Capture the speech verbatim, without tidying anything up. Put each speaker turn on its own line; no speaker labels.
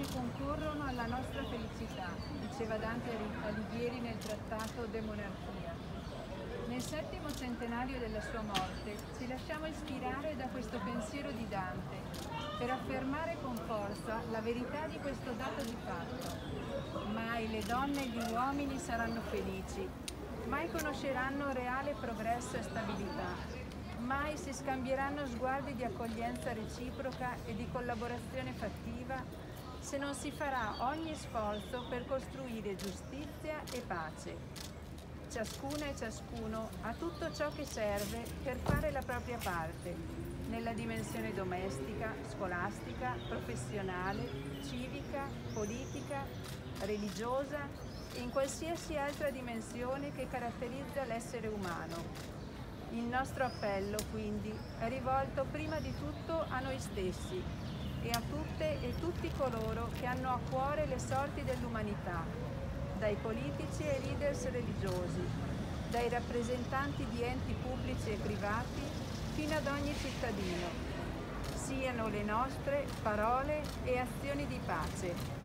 che concorrono alla nostra felicità, diceva Dante Alighieri nel trattato De Monarchia. Nel settimo centenario della sua morte ci lasciamo ispirare da questo pensiero di Dante per affermare con forza la verità di questo dato di fatto. Mai le donne e gli uomini saranno felici, mai conosceranno reale progresso e stabilità, mai si scambieranno sguardi di accoglienza reciproca e di collaborazione fattiva se non si farà ogni sforzo per costruire giustizia e pace. Ciascuna e ciascuno ha tutto ciò che serve per fare la propria parte, nella dimensione domestica, scolastica, professionale, civica, politica, religiosa e in qualsiasi altra dimensione che caratterizza l'essere umano. Il nostro appello, quindi, è rivolto prima di tutto a noi stessi e a tutte e tutti coloro che hanno a cuore le sorti dell'umanità, dai politici ai leaders religiosi, dai rappresentanti di enti pubblici e privati fino ad ogni cittadino. Siano le nostre parole e azioni di pace.